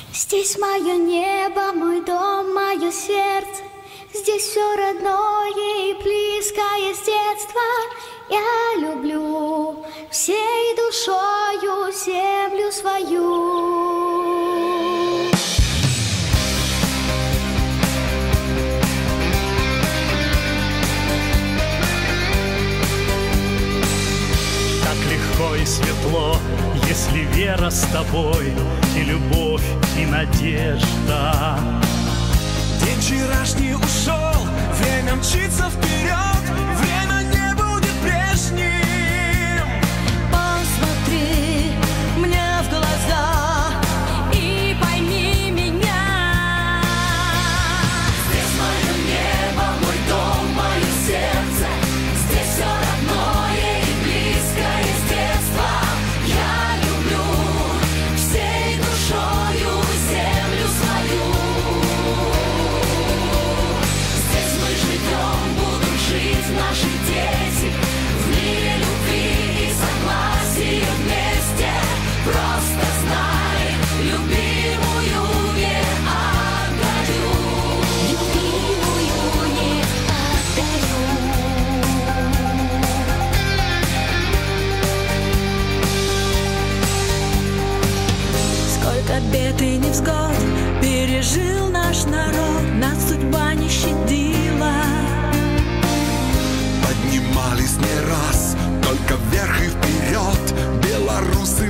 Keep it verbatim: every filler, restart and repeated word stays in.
Здесь мое небо, мой дом, мое сердце. Здесь все родное и близкое с детства. Я люблю всей душою землю свою. Так легко и светло, если вера с тобой, и любовь, и надежда. День вчерашний ушел, время мчится вперед, время не будет прежним. Посмотри мне в глаза и пойми меня. Здесь мое небо, мой дом, мое сердце. Здесь все родное и близкое с детства. Я люблю всей душою землю свою. Здесь мы живем, будут жить наши дети в мире любви и согласия вместе. Просто знай, любимую не отдаю. Любимую не отдаю. Сколько бед и невзгод пережил наш народ, нас судьба не щадила. Поднимались не раз, только вверх и вперед. Белорусы